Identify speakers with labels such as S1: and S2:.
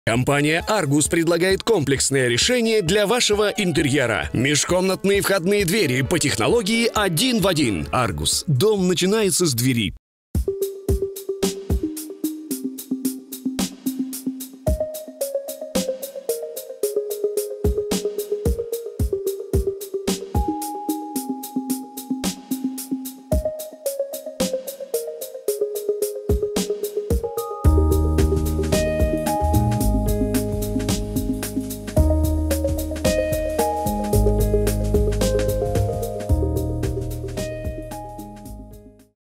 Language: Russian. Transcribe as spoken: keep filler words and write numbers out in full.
S1: Компания Argus предлагает комплексное решение для вашего интерьера. Межкомнатные входные двери по технологии один в один. Argus. Дом начинается с двери.